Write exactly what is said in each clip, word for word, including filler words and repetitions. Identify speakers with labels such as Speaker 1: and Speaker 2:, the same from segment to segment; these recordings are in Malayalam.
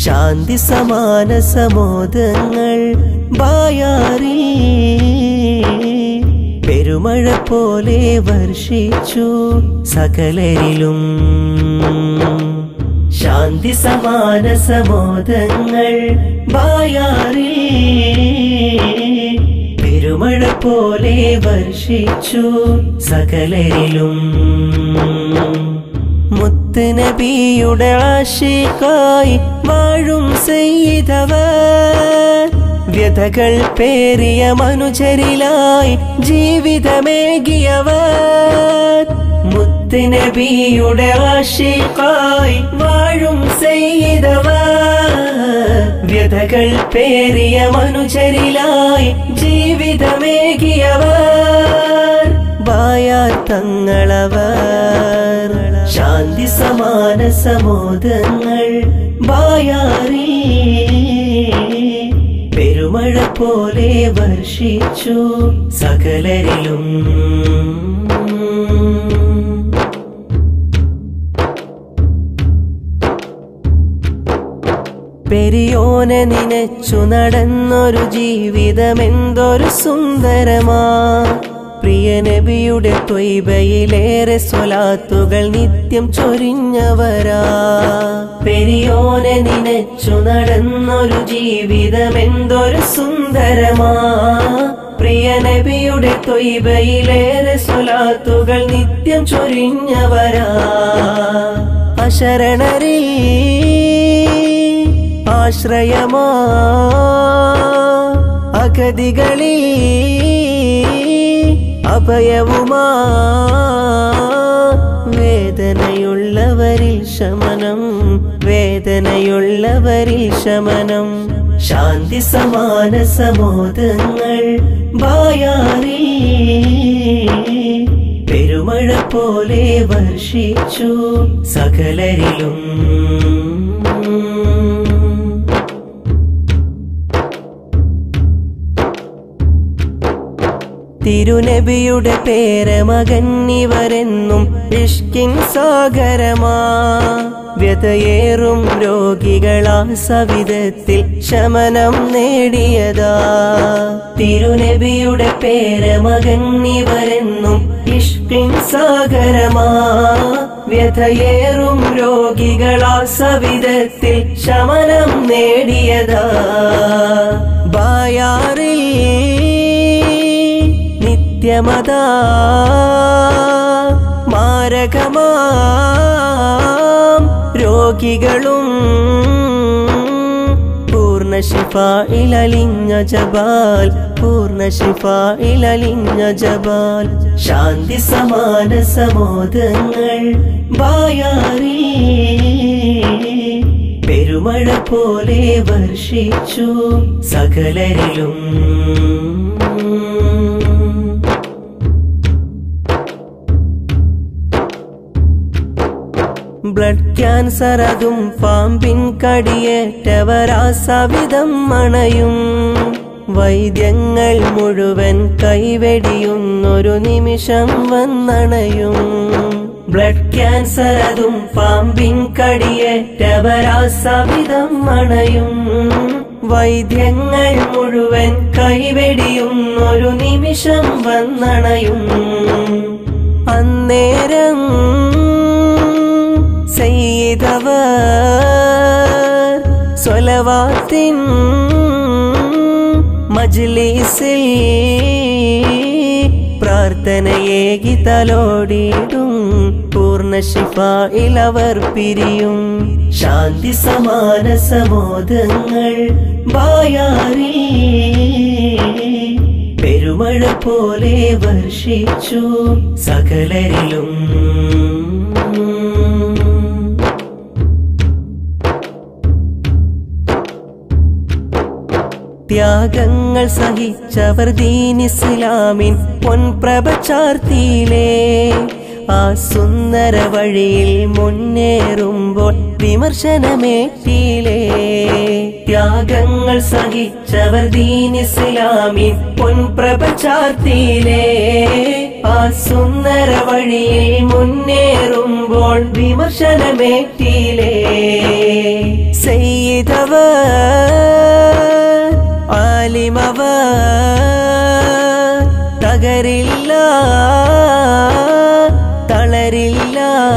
Speaker 1: ശാന്തി സമാന സമോദങ്ങൾ ബായാറിൽ പെരുമഴ പോലെ വർഷിച്ചു സകലരിലും. ശാന്തി സമാന സമോദങ്ങൾ ബായാറിൽ പെരുമഴ പോലെ വർഷിച്ചു സകലരിലും. മുത്ത് നബിയുടെ ആശിഖായി വാഴും സയ്യിദവർ വ്യഥകൾ പേറിയ മനുജരിലായി ജീവിതമേകിയവർ. മുത്ത് നബിയുടെ ആശിഖായി വാഴും സയ്യിദവർ വ്യഥകൾ പേറിയ മനുജരിലായി ജീവിതമേകിയവർ. ബായാർ തങ്ങളവർ ശാന്തി സമാന സമോദങ്ങൾ ബായാറിൽ പെരുമഴ പോലെ വർഷിച്ചു സകലരിലും. പെരിയോനെ നനച്ചു നടന്നൊരു ജീവിതമെന്തൊരു സുന്ദരമാ. പ്രിയ നബിയുടെ ത്വയ്ബയിലേറെ സ്വലാത്തുകൾ നിത്യം ചൊരിഞ്ഞവരാ. പെരിയോനെ നനച്ചു നടന്നൊരു ജീവിതമെന്തൊരു സുന്ദരമാ. പ്രിയ നബിയുടെ ത്വയ്ബയിലേറെ സ്വലാത്തുകൾ നിത്യം ചൊരിഞ്ഞവരാ. അശരണരിൽ ആശ്രയമാ അഗതികളിൽ അഭയവുമാ. വേദനയുള്ളവരിൽ ശമനം വേദനയുള്ളവരിൽ ശമനം. ശാന്തി സമാന സമോദങ്ങൾ ബായാറിൽ പെരുമഴ പോലെ വർഷിച്ചു സകലരിലും. തിരുനബിയുടെ പേരമകൻ ഇവരെന്നും ഇഷ്കിൻ സാഗരമാ. വ്യതയേറും രോഗികളാ സവിധത്തിൽ ശമനം നേടിയതാ. തിരുനബിയുടെ പേരമകൻ ഇവരെന്നും ഇഷ്കിൻ സാഗരമാ. വ്യതയേറും രോഗികളാ സവിധത്തിൽ ശമനം നേടിയതാ. ബായാറിൽ നിത്യമതാ മാരകമാം രോഗികളും പൂർണ്ണ ശിഫായിലലിഞ്ഞ ജബാൽ പൂർണ്ണ ശിഫായിലലിഞ്ഞ ജബാൽ. ശാന്തി സമാന സമോദങ്ങൾ ബായാറിൽ പെരുമഴ പോലെ വർഷിച്ചു സകലരിലും. ബ്ലഡ് ക്യാൻസർ അതും പാമ്പിൻ കടിയേറ്റവരാ സവിധം മണയും. വൈദ്യങ്ങൾ മുഴുവൻ കൈവെടിയുന്നൊരു നിമിഷം വന്നണയും. ബ്ലഡ് ക്യാൻസർ അതും പാമ്പിൻ കടിയേറ്റവരാ സവിധം മണയും. വൈദ്യങ്ങൾ മുഴുവൻ കൈവെടിയുന്നൊരു നിമിഷം വന്നണയും. അന്നേരം സയ്യിദവർ സ്വലവാത്തിൻ മജ്ലിസിൽ പ്രാർത്ഥനയേകി തലോടിയിടും. പൂർണ്ണ ശിഫായിൽ അവർ പിരിയും. ശാന്തി സമാന സമോദങ്ങൾ ബായാറിൽ പെരുമഴ പോലെ വർഷിച്ചു സകലരിലും. ത്യാഗങ്ങൾ സഹിച്ചവർ ദീൻ ഇസ്ലാമിൻ പൊൻപ്രഭ ചാർത്തിയിലേ. ആ സുന്ദര വഴിയിൽ മുന്നേറുമ്പോൾ വിമർശനമേറ്റിലേ. ത്യാഗങ്ങൾ സഹിച്ചവർ ദീൻ ഇസ്ലാമിൻ പൊൻപ്രഭ ചാർത്തിയിലേ. ആ സുന്ദര വഴിയിൽ മുന്നേറുമ്പോൾ വിമർശനമേറ്റിയിലേ. സയ്യിദവർ ആലിമവർ തകരില്ല തളരില്ല.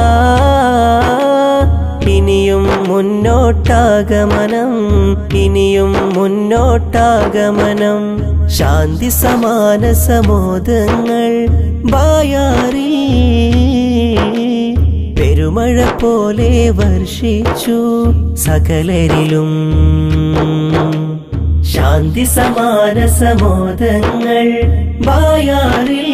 Speaker 1: ഇനിയും മുന്നോട്ടാഗമനം, ഇനിയും മുന്നോട്ടാഗമനം. ശാന്തി സമാന സമോദങ്ങൾ ബായാറിൽ പെരുമഴ പോലെ വർഷിച്ചു സകലരിലും. ശാന്തി സമാന സമോദങ്ങൾ ബായാറിൽ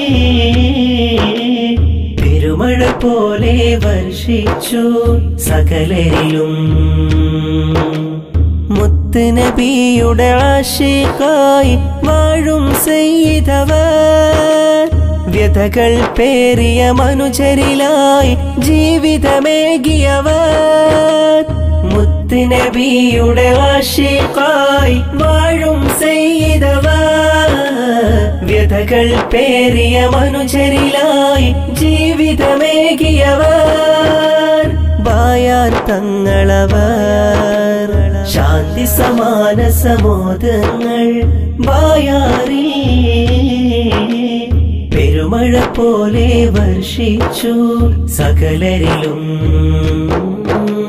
Speaker 1: പെരുമഴ പോലെ വർഷിച്ചു സകലരിലും. മുത്ത് നബിയുടെ ആശിഖായി വാഴും സയ്യിദവർ വ്യഥകൾ പേറിയ മനുജരിലായി ജീവിതമേകിയവർ. മുത്ത് നബിയുടെ ആശിഖായി വാഴും സയ്യിദവർ വ്യഥകൾ പേറിയ മനുജരിലായി ജീവിതമേകിയവർ. ബായാർ തങ്ങളവർ ശാന്തി സമാന സമോദങ്ങൾ ബായാറിൽ പെരുമഴ പോലെ വർഷിച്ചു സകലരിലും.